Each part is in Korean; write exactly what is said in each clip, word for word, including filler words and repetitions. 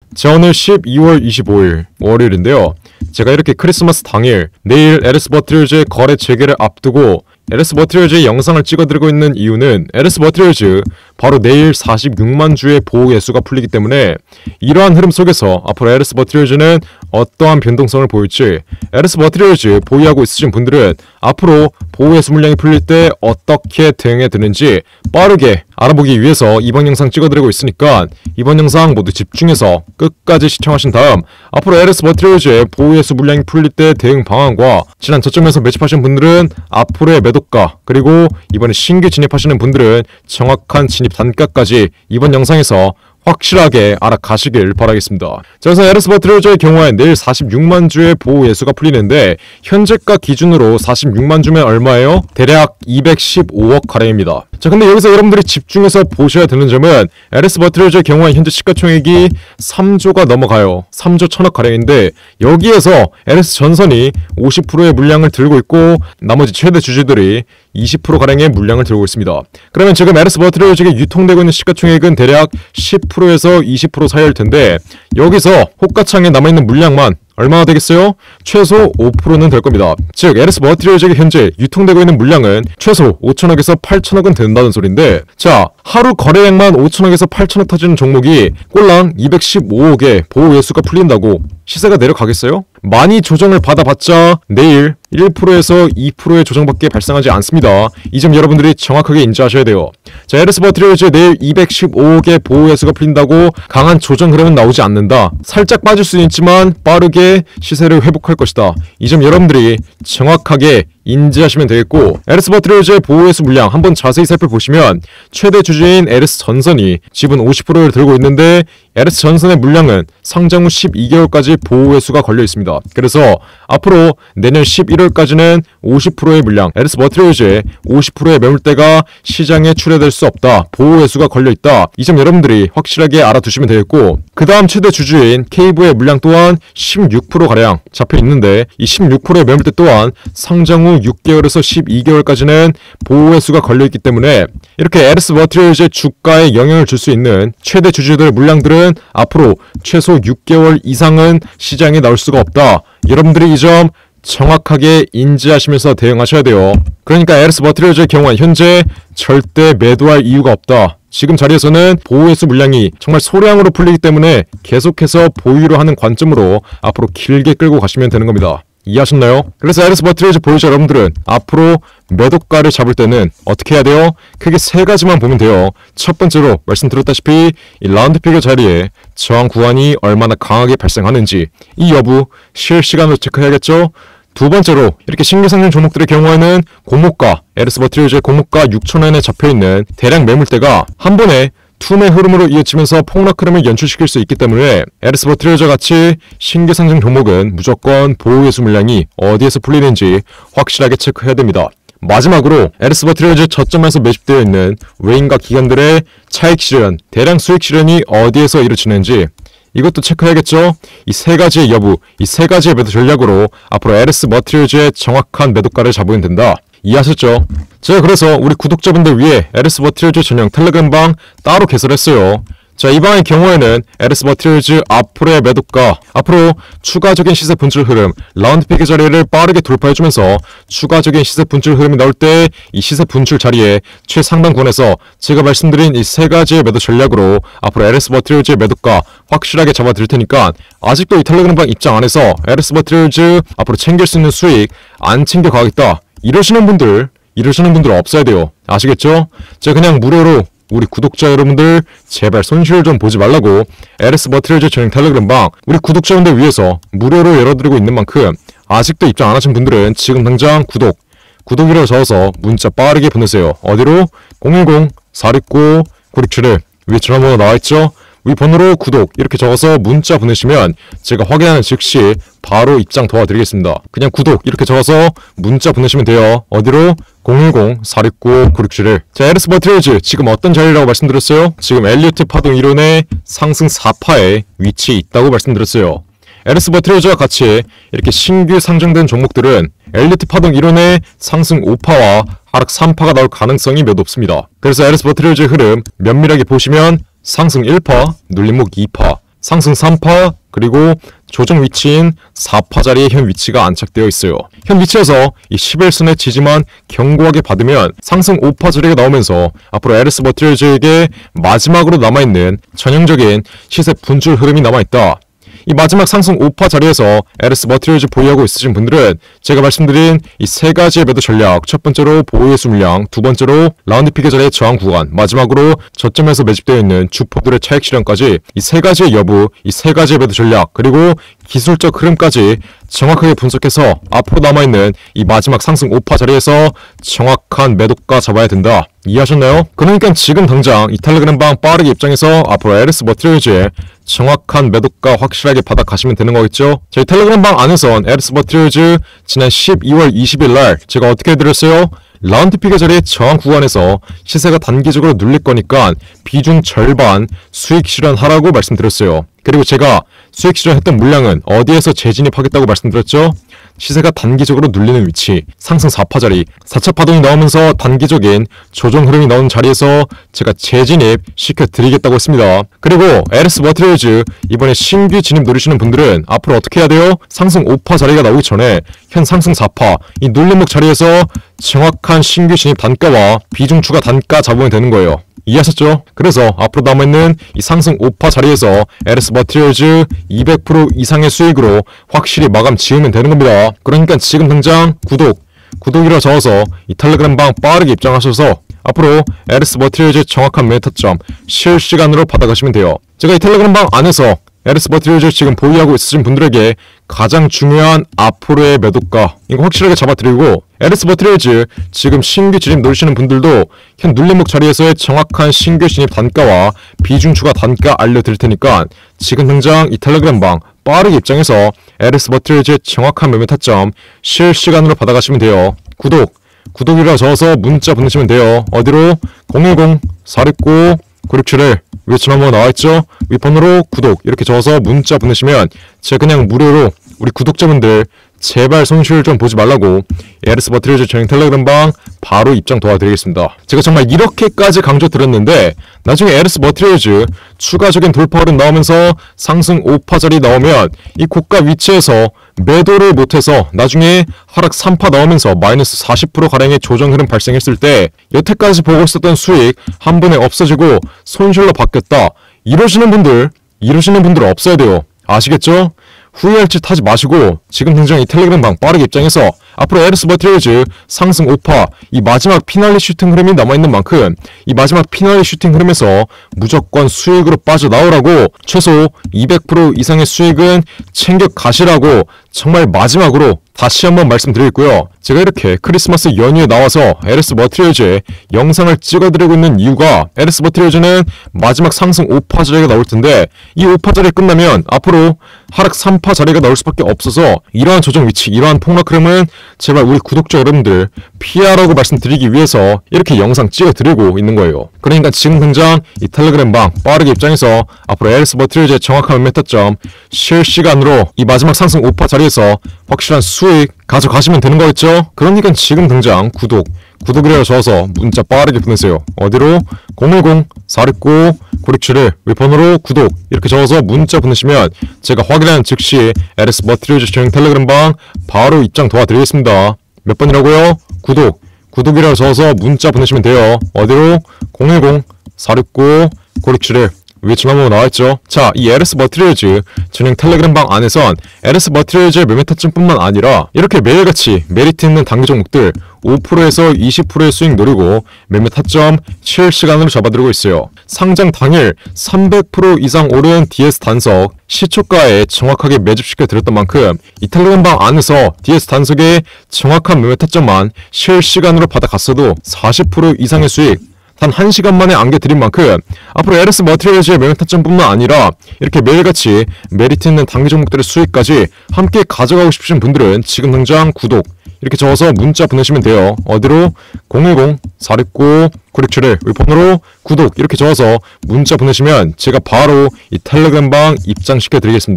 자, 오늘 십이월 이십오일 월요일인데요. 제가 이렇게 크리스마스 당일 내일 엘에스 머티리얼즈의 거래 재개를 앞두고 엘에스 머티리얼즈의 영상을 찍어드리고 있는 이유는 엘에스 머티리얼즈 바로 내일 사십육만 주의 보호 예수가 풀리기 때문에 이러한 흐름 속에서 앞으로 엘에스 머티리얼즈는 어떠한 변동성을 보일지, 엘에스 머티리얼즈 보유하고 있으신 분들은 앞으로 보호 예수 물량이 풀릴 때 어떻게 대응해야 되는지 빠르게 알아보기 위해서 이번 영상 찍어드리고 있으니까 이번 영상 모두 집중해서 끝까지 시청하신 다음 앞으로 엘에스 머티리얼즈의 보호 예수 물량이 풀릴 때 대응 방안과 지난 저점에서 매집하신 분들은 앞으로의 매도가, 그리고 이번에 신규 진입하시는 분들은 정확한 진입 단가까지 이번 영상에서 확실하게 알아가시길 바라겠습니다. 자, 그래서 엘에스 머티리얼즈의 경우에 내일 사십육만 주의 보호 예수가 풀리는데 현재가 기준으로 사십육만 주면 얼마예요? 대략 이백십오억 가량입니다. 자, 근데 여기서 여러분들이 집중해서 보셔야 되는 점은 엘에스 머티리얼즈의 경우에 현재 시가총액이 삼조가 넘어가요. 삼조 천억 가량인데 여기에서 엘에스 전선이 오십 퍼센트의 물량을 들고 있고 나머지 최대 주주들이 이십 퍼센트 가량의 물량을 들고 있습니다. 그러면 지금 엘에스 머티리얼즈에 유통되고 있는 시가총액은 대략 십 퍼센트에서 이십 퍼센트 사이일 텐데 여기서 호가창에 남아있는 물량만 얼마나 되겠어요? 최소 오 퍼센트는 될 겁니다. 즉 엘에스 머티리얼즈에 현재 유통되고 있는 물량은 최소 오천억에서 팔천억은 된다는 소린데, 자, 하루 거래량만 오천억에서 팔천억 터지는 종목이 꼴랑 이백십오억의 보호 예수가 풀린다고 시세가 내려가겠어요? 많이 조정을 받아봤자 내일 일 퍼센트에서 이 퍼센트의 조정밖에 발생하지 않습니다. 이 점 여러분들이 정확하게 인지하셔야 돼요. 자, 엘에스 머티리얼즈 내일 이백십오억의 보호 예수가 풀린다고 강한 조정 흐름은 나오지 않는다. 살짝 빠질 수는 있지만 빠르게 시세를 회복할 것이다. 이 점 여러분들이 정확하게 인지하시면 되겠고, 엘에스 머티리얼즈의 보호 예수 물량 한번 자세히 살펴보시면 최대 주주인 엘에스 전선이 지분 오십 퍼센트를 들고 있는데 엘에스 전선의 물량은 상장 후 십이 개월까지 보호 예수가 걸려 있습니다. 그래서 앞으로 내년 십일월까지는 오십 퍼센트의 물량, 엘에스 머티리얼즈의 오십 퍼센트의 매물대가 시장에 출회될 수 없다. 보호 예수가 걸려 있다. 이 점 여러분들이 확실하게 알아두시면 되겠고, 그 다음 최대 주주인 케이브의 물량 또한 십육 퍼센트 가량 잡혀 있는데 이 십육 퍼센트의 매물대 또한 상장 후 육 개월에서 십이 개월까지는 보호 예수가 걸려있기 때문에 이렇게 엘에스 머티리얼즈의 주가에 영향을 줄 수 있는 최대 주주들의 물량들은 앞으로 최소 육 개월 이상은 시장에 나올 수가 없다. 여러분들이 이 점 정확하게 인지하시면서 대응하셔야 돼요. 그러니까 엘에스 머티리얼즈의 경우는 현재 절대 매도할 이유가 없다. 지금 자리에서는 보호 예수 물량이 정말 소량으로 풀리기 때문에 계속해서 보유를 하는 관점으로 앞으로 길게 끌고 가시면 되는 겁니다. 이해하셨나요? 그래서 엘에스 머티리얼즈 보유자 여러분들은 앞으로 매도가를 잡을 때는 어떻게 해야 돼요? 크게 세 가지만 보면 돼요. 첫 번째로 말씀드렸다시피 이 라운드 피겨 자리에 저항 구간이 얼마나 강하게 발생하는지 이 여부 실시간으로 체크해야겠죠? 두 번째로 이렇게 신규 상승 종목들의 경우에는 공모가, 엘에스 머티리얼즈의 공모가 육천원에 잡혀있는 대량 매물대가 한 번에 투매 흐름으로 이어지면서 폭락 흐름을 연출시킬 수 있기 때문에 엘에스 머티리얼즈와 같이 신규 상승 종목은 무조건 보호 예수 물량이 어디에서 풀리는지 확실하게 체크해야 됩니다. 마지막으로 엘에스 머티리얼즈 저점에서 매집되어 있는 외인과 기관들의 차익 실현, 대량 수익 실현이 어디에서 이루어지는지 이것도 체크해야겠죠? 이 세 가지의 여부, 이 세 가지의 매도 전략으로 앞으로 엘에스 머티리얼즈의 정확한 매도가를 잡으면 된다. 이해하셨죠? 제가 그래서 우리 구독자분들 위해 엘에스 머티리얼즈 전용 텔레그램방 따로 개설했어요. 자, 이 방의 경우에는 엘에스 머티리얼즈 앞으로의 매도가, 앞으로 추가적인 시세 분출 흐름, 라운드 피겨 자리를 빠르게 돌파해주면서 추가적인 시세 분출 흐름이 나올 때 이 시세 분출 자리에 최상단 구간에서 제가 말씀드린 이 세 가지의 매도 전략으로 앞으로 엘에스 머티리얼즈의 매도가 확실하게 잡아드릴 테니까 아직도 이 텔레그램방 입장 안 해서 엘에스 머티리얼즈 앞으로 챙길 수 있는 수익 안 챙겨가겠다 이러시는 분들, 이러시는 분들 없어야 돼요. 아시겠죠? 제가 그냥 무료로 우리 구독자 여러분들 제발 손실 좀 보지 말라고 엘에스 머티리얼즈 전용 텔레그램방 우리 구독자분들 위해서 무료로 열어드리고 있는 만큼 아직도 입장 안 하신 분들은 지금 당장 구독, 구독이라고 적어서 문자 빠르게 보내세요. 어디로? 공일공 사육구 구육칠일 위에 전화번호 나와있죠? 위 번호로 구독 이렇게 적어서 문자 보내시면 제가 확인하는 즉시 바로 입장 도와드리겠습니다. 그냥 구독 이렇게 적어서 문자 보내시면 돼요. 어디로? 공일공 사육구 구육칠일. 자, 엘에스 머티리얼즈 지금 어떤 자리라고 말씀드렸어요? 지금 엘리어트 파동 이론의 상승 사 파에 위치해 있다고 말씀드렸어요. 엘에스 머티리얼즈와 같이 이렇게 신규 상장된 종목들은 엘리트 파동 이론의 상승 오 파와 하락 삼 파가 나올 가능성이 매우 높습니다. 그래서 엘에스 머티리얼즈의 흐름 면밀하게 보시면 상승 일 파, 눌림목 이 파, 상승 삼 파 그리고 조정 위치인 사 파 자리에 현 위치가 안착되어 있어요. 현 위치에서 이 십일 선의 지지만 견고하게 받으면 상승 오 파 자리가 나오면서 앞으로 에르스 머티리얼즈에게 마지막으로 남아있는 전형적인 시세 분출 흐름이 남아있다. 이 마지막 상승 오 파 자리에서 에르스 머티리얼즈 보유하고 있으신 분들은 제가 말씀드린 이 세 가지의 매도 전략, 첫 번째로 보유의 수물량, 두 번째로 라운드 피겨 자리의 저항 구간, 마지막으로 저점에서 매집되어 있는 주포들의 차익 실현까지 이 세 가지의 여부, 이 세 가지의 매도 전략, 그리고 기술적 흐름까지 정확하게 분석해서 앞으로 남아있는 이 마지막 상승 오 파 자리에서 정확한 매도가 잡아야 된다. 이해하셨나요? 그러니까 지금 당장 이 텔레그램방 빠르게 입장해서 앞으로 에르스 머티리얼즈의 정확한 매도가 확실하게 받아 가시면 되는 거겠죠? 저희 텔레그램방 안에선 에르스 머티리얼즈 지난 십이월 이십일 날 제가 어떻게 해드렸어요? 라운드 피겨 자리의 저항 구간에서 시세가 단기적으로 눌릴 거니까 비중 절반 수익 실현하라고 말씀드렸어요. 그리고 제가 수익 실현했던 물량은 어디에서 재진입하겠다고 말씀드렸죠? 시세가 단기적으로 눌리는 위치, 상승 사 파 자리, 사 차 파동이 나오면서 단기적인 조정 흐름이 나오는 자리에서 제가 재진입 시켜드리겠다고 했습니다. 그리고 에르스 머티리얼즈 이번에 신규 진입 노리시는 분들은 앞으로 어떻게 해야 돼요? 상승 오 파 자리가 나오기 전에 현 상승 사 파, 이 눌림목 자리에서 정확한 신규 진입 단가와 비중 추가 단가 잡으면 되는 거예요. 이해하셨죠? 그래서 앞으로 남아있는 이 상승 오 파 자리에서 에르스 머티리얼즈 이백 퍼센트 이상의 수익으로 확실히 마감 지으면 되는 겁니다. 그러니까 지금 당장 구독, 구독이라 적어서 이 텔레그램방 빠르게 입장하셔서 앞으로 에르스 머티리얼즈 정확한 매매 타점 실시간으로 받아가시면 돼요. 제가 이 텔레그램방 안에서 에르스 머티리얼즈 지금 보유하고 있으신 분들에게 가장 중요한 앞으로의 매도가 이거 확실하게 잡아드리고, 에르스 머티리얼즈 지금 신규 진입 노리시는 분들도 현 눌림목 자리에서의 정확한 신규 진입 단가와 비중 추가 단가 알려드릴 테니까 지금 당장 이 텔레그램방 빠르게 입장해서 에르스 머티리얼즈의 정확한 매매 타점 실시간으로 받아가시면 돼요. 구독, 구독이라 적어서 문자 보내시면 돼요. 어디로? 공일공 사육구 구육칠일 위치넘버 나와있죠? 윗번호로 구독 이렇게 적어서 문자 보내시면 제가 그냥 무료로 우리 구독자분들 제발 손실 좀 보지 말라고 에르스 머티리얼즈 전용 텔레그램방 바로 입장 도와드리겠습니다. 제가 정말 이렇게까지 강조드렸는데 나중에 에르스 머티리얼즈 추가적인 돌파 흐름 나오면서 상승 오 파 자리 나오면 이 고가 위치에서 매도를 못해서 나중에 하락 삼 파 나오면서 마이너스 사십 퍼센트 가량의 조정 흐름 발생했을 때 여태까지 보고 있었던 수익 한 번에 없어지고 손실로 바뀌었다. 이러시는 분들, 이러시는 분들 없어야 돼요. 아시겠죠? 후회할 짓 하지 마시고 지금 당장 이 텔레그램방 빠르게 입장해서 앞으로 에르스 머티리얼즈 상승 오 파 이 마지막 피날레 슈팅 흐름이 남아있는 만큼 이 마지막 피날레 슈팅 흐름에서 무조건 수익으로 빠져나오라고 최소 이백 퍼센트 이상의 수익은 챙겨 가시라고 정말 마지막으로 다시 한번 말씀드리고요. 제가 이렇게 크리스마스 연휴에 나와서 에르스 머티리얼즈의 영상을 찍어드리고 있는 이유가 에르스 머티리얼즈는 마지막 상승 오 파 자리가 나올 텐데 이 오 파 자리 끝나면 앞으로 하락 삼 파 자리가 나올 수밖에 없어서 이러한 조정 위치, 이러한 폭락 흐름은 제발 우리 구독자 여러분들 피하라고 말씀드리기 위해서 이렇게 영상 찍어드리고 있는 거예요. 그러니까 지금 당장 이 텔레그램방 빠르게 입장해서 앞으로 에르스 머티리얼즈의 정확한 매매 타점 실시간으로 이 마지막 상승 오 파 자리에서 확실한 수익 가져가시면 되는 거겠죠? 그러니까 지금 당장 구독, 구독이라고 적어서 문자 빠르게 보내세요. 어디로? 공일공 사육구 구육칠일 윗번호로 구독 이렇게 적어서 문자 보내시면 제가 확인한 즉시 에르스 머티리얼즈 전용 텔레그램방 바로 입장 도와드리겠습니다. 몇 번이라고요? 구독, 구독이라고 적어서 문자 보내시면 돼요. 어디로? 공일공 사육구 구육칠일 위치넘버 나와있죠? 자, 이 에르스 머티리얼즈 전용 텔레그램방 안에선 에르스 머티리얼즈의 매매 타점뿐만 아니라 이렇게 매일같이 메리트 있는 단기 종목들 오 퍼센트에서 이십 퍼센트의 수익 노리고 매매 타점 실시간으로 잡아드리고 있어요. 상장 당일 삼백 퍼센트 이상 오른 디에스 단석 시초가에 정확하게 매집시켜 드렸던 만큼 이 텔레그램방 안에서 디에스 단석의 정확한 매매 타점만 실시간으로 받아갔어도 사십 퍼센트 이상의 수익 단 한 시간 만에 안겨드린 만큼 앞으로 에르스 머티리얼즈의 매매 타점뿐만 아니라 이렇게 매일같이 메리트 있는 단기 종목들의 수익까지 함께 가져가고 싶으신 분들은 지금 당장 구독 이렇게 적어서 문자 보내시면 돼요. 어디로? 공일공 사육구 구육칠일 윗번호로 구독 이렇게 적어서 문자 보내시면 제가 바로 이 텔레그램방 입장시켜 드리겠습니다.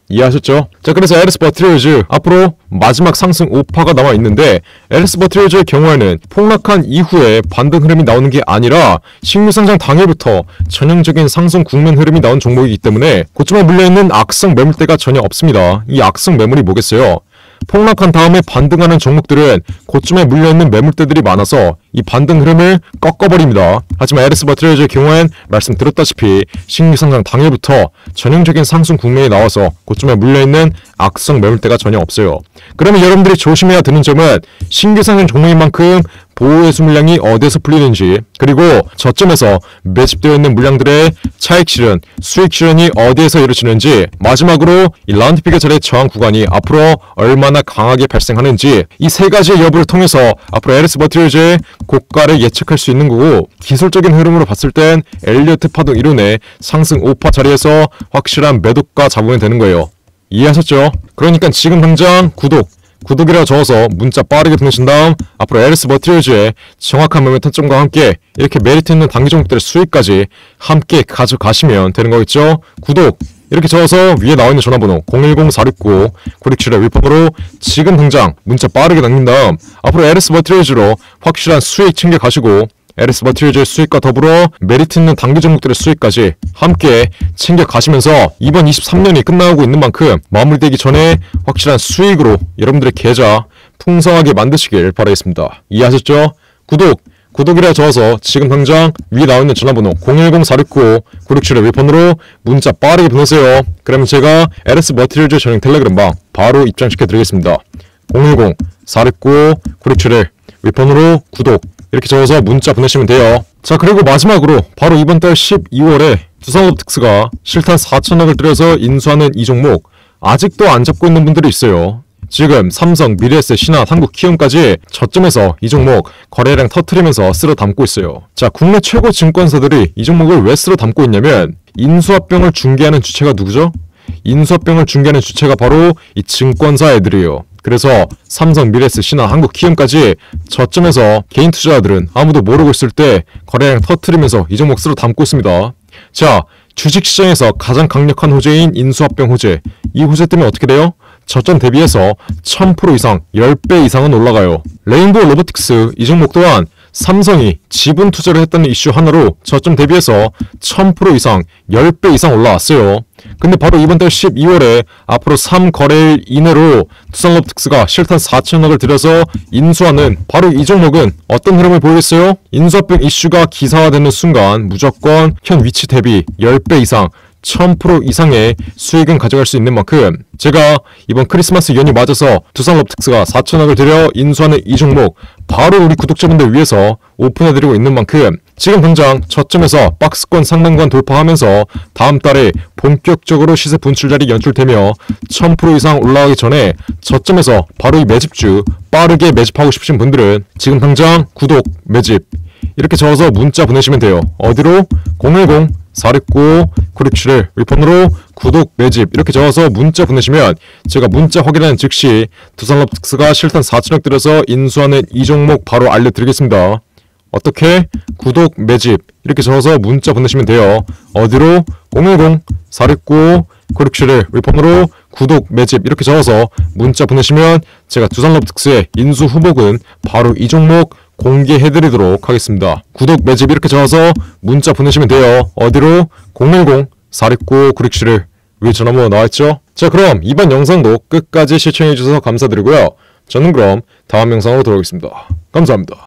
이해하셨죠? 자, 그래서 에리스 버티리얼즈 앞으로 마지막 상승 오 파가 남아있는데 에리스 버티리얼즈의 경우에는 폭락한 이후에 반등 흐름이 나오는 게 아니라 신규 상장 당일부터 전형적인 상승 국면 흐름이 나온 종목이기 때문에 고점에 물려있는 악성 매물대가 전혀 없습니다. 이 악성 매물이 뭐겠어요? 폭락한 다음에 반등하는 종목들은 고점에 물려있는 매물대들이 많아서 이 반등 흐름을 꺾어버립니다. 하지만 에리스 버티리얼즈의 경우엔 말씀드렸다시피 신규 상장 당일부터 전형적인 상승 국면이 나와서 고점에 물려있는 악성 매물대가 전혀 없어요. 그러면 여러분들이 조심해야 되는 점은 신규 상장 종목인 만큼 보호해수 물량이 어디에서 풀리는지, 그리고 저점에서 매집되어 있는 물량들의 차익 실현, 수익 실현이 어디에서 이루어지는지, 마지막으로 이 라운드 피겨 자리의 저항 구간이 앞으로 얼마나 강하게 발생하는지, 이 세 가지의 여부를 통해서 앞으로 에리스 버티리얼즈의 고가를 예측할 수 있는 거고, 기술적인 흐름으로 봤을 땐 엘리어트 파동 이론의 상승 오 파 자리에서 확실한 매도가 잡으면 되는 거예요. 이해하셨죠? 그러니까 지금 당장 구독, 구독이라 적어서 문자 빠르게 보내신 다음 앞으로 에리스 버티리얼즈의 정확한 매매 타점과 함께 이렇게 메리트 있는 단기 종목들의 수익까지 함께 가져가시면 되는 거겠죠? 구독 이렇게 적어서 위에 나와있는 전화번호 공일공 사육구 구육칠의 위법으로 지금 당장 문자 빠르게 남긴 다음 앞으로 에리스 버티리얼즈로 확실한 수익 챙겨가시고 에리스 버티리얼즈의 수익과 더불어 메리트 있는 단기 종목들의 수익까지 함께 챙겨가시면서 이번 이십삼 년이 끝나고 있는 만큼 마무리되기 전에 확실한 수익으로 여러분들의 계좌 풍성하게 만드시길 바라겠습니다. 이해하셨죠? 구독! 구독이라 적어서 지금 당장 위에 나와있는 전화번호 공일공 사육구 구육칠의 위번으로 문자 빠르게 보내세요. 그러면 제가 에리스 버티리얼즈 전용 텔레그램방 바로 입장시켜 드리겠습니다. 공일공 사육구 구육칠의 위번으로 구독 이렇게 적어서 문자 보내시면 돼요. 자, 그리고 마지막으로 바로 이번 달 십이월에 두산로보틱스가 실탄 사천억을 들여서 인수하는 이 종목 아직도 안 잡고 있는 분들이 있어요. 지금 삼성, 미래에셋, 신한, 한국키움까지 저점에서 이 종목 거래량 터트리면서 쓸어 담고 있어요. 자, 국내 최고 증권사들이 이 종목을 왜 쓸어 담고 있냐면 인수합병을 중개하는 주체가 누구죠? 인수합병을 중개하는 주체가 바로 이 증권사 애들이에요. 그래서 삼성, 미래에셋, 신한, 한국키움까지 저점에서 개인 투자자들은 아무도 모르고 있을 때 거래량 터트리면서 이 종목 쓸어 담고 있습니다. 자, 주식시장에서 가장 강력한 호재인 인수합병 호재, 이 호재 때문에 어떻게 돼요? 저점 대비해서 천 퍼센트 이상, 십 배 이상은 올라가요. 레인보우 로보틱스 이 종목 또한 삼성이 지분 투자를 했다는 이슈 하나로 저점 대비해서 천 퍼센트 이상, 십 배 이상 올라왔어요. 근데 바로 이번 달 십이월에 앞으로 삼 거래일 이내로 두산로보틱스가 실탄 사천억을 들여서 인수하는 바로 이 종목은 어떤 흐름을 보이겠어요? 인수합병 이슈가 기사화되는 순간 무조건 현 위치 대비 십 배 이상, 천 퍼센트 이상의 수익은 가져갈 수 있는 만큼 제가 이번 크리스마스 연휴 맞아서 두산로보틱스가 사천억을 들여 인수하는 이 종목 바로 우리 구독자분들 위해서 오픈해드리고 있는 만큼 지금 당장 저점에서 박스권 상단권 돌파하면서 다음 달에 본격적으로 시세 분출자리 연출되며 천 퍼센트 이상 올라가기 전에 저점에서 바로 이 매집주 빠르게 매집하고 싶으신 분들은 지금 당장 구독, 매집 이렇게 적어서 문자 보내시면 돼요. 어디로? 공일공 사육구 구육칠의 위폰으로 구독, 매집 이렇게 적어서 문자 보내시면 제가 문자 확인하는 즉시 두산로보틱스가 실탄 사천억 들여서 인수하는 이 종목 바로 알려드리겠습니다. 어떻게? 구독, 매집 이렇게 적어서 문자 보내시면 돼요. 어디로? 공일공 사육구 구육칠의 위폰으로 구독, 매집 이렇게 적어서 문자 보내시면 제가 두산로보틱스의 인수 후보군 바로 이 종목 공개해드리도록 하겠습니다. 구독, 매집 이렇게 적어서 문자 보내시면 돼요. 어디로? 공일공 사육구 구육칠의 위에 전화번호 나와있죠? 자, 그럼 이번 영상도 끝까지 시청해주셔서 감사드리고요. 저는 그럼 다음 영상으로 돌아오겠습니다. 감사합니다.